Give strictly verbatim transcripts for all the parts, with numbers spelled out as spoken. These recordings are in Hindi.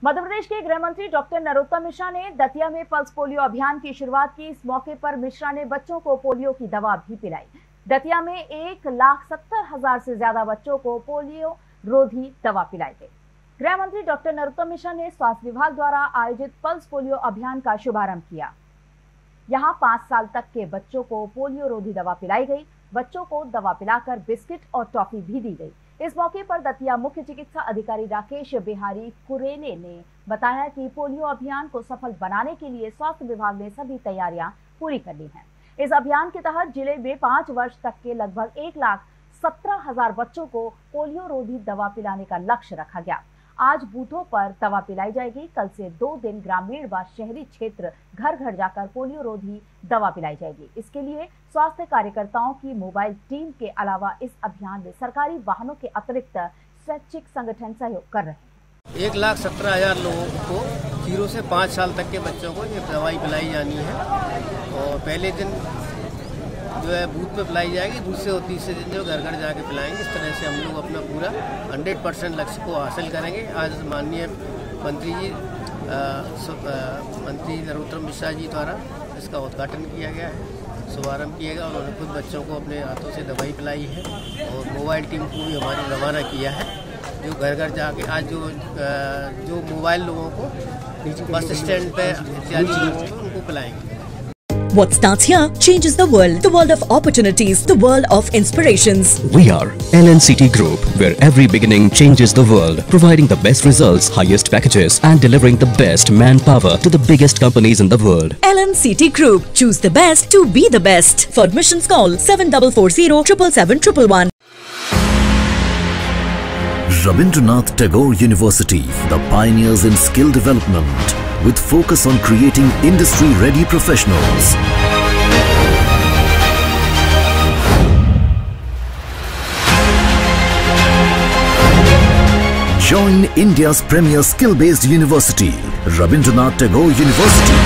मध्य प्रदेश के गृह मंत्री डॉक्टर नरोत्तम मिश्रा ने दतिया में पल्स पोलियो अभियान की शुरुआत की। इस मौके पर मिश्रा ने बच्चों को पोलियो की दवा भी पिलाई। दतिया में एक लाख सत्तर हजार से ज्यादा बच्चों को पोलियो रोधी दवा पिलाई गई। गृह मंत्री डॉक्टर नरोत्तम मिश्रा ने स्वास्थ्य विभाग द्वारा आयोजित पल्स पोलियो अभियान का शुभारंभ किया। यहाँ पांच साल तक के बच्चों को पोलियो रोधी दवा पिलाई गई। बच्चों को दवा पिलाकर बिस्किट और टॉफी भी दी गई। इस मौके पर दतिया मुख्य चिकित्सा अधिकारी राकेश बिहारी कुरेले ने बताया कि पोलियो अभियान को सफल बनाने के लिए स्वास्थ्य विभाग ने सभी तैयारियां पूरी कर ली हैं। इस अभियान के तहत जिले में पांच वर्ष तक के लगभग एक लाख सत्रह हजार बच्चों को पोलियो रोधी दवा पिलाने का लक्ष्य रखा गया। आज बूथों पर दवा पिलाई जाएगी। कल से दो दिन ग्रामीण व शहरी क्षेत्र घर घर जाकर पोलियो रोधी दवा पिलाई जाएगी। इसके लिए स्वास्थ्य कार्यकर्ताओं की मोबाइल टीम के अलावा इस अभियान में सरकारी वाहनों के अतिरिक्त स्वैच्छिक संगठन सहयोग कर रहे हैं। एक लाख सत्रह हजार लोगों को जीरो से पाँच साल तक के बच्चों को ये दवाई पिलाई जानी है और पहले दिन जो है बूथ पे पिलाई जाएगी, दूसरे और तीसरे दिन जो घर घर जाके पिलाएंगे। इस तरह से हम लोग अपना पूरा हंड्रेड परसेंट लक्ष्य को हासिल करेंगे। आज माननीय मंत्री जी आ, सब, आ, मंत्री नरोत्तम मिश्रा जी द्वारा इसका उद्घाटन किया गया है, शुभारम्भ किया गया। उन्होंने खुद बच्चों को अपने हाथों से दवाई पिलाई है और मोबाइल टीम को भी हमारी रवाना किया है, जो घर घर जाके आज जो जो मोबाइल लोगों को बस स्टैंड पे इत्यादि लोगों को उनको पिलाएंगे। What starts here changes the world. The world of opportunities. The world of inspirations. We are L N C T Group, where every beginning changes the world. Providing the best results, highest packages and delivering the best manpower to the biggest companies in the world. L N C T Group. Choose the best to be the best. For admissions call seven four four zero seven seven seven one one. Rabindranath Tagore University, the pioneers in skill development, with focus on creating industry-ready professionals. Join India's premier skill-based university, Rabindranath Tagore University.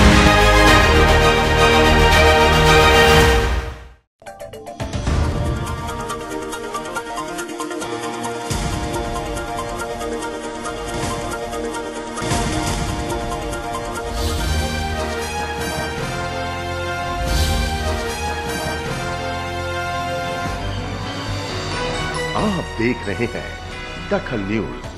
आप देख रहे हैं दखल न्यूज।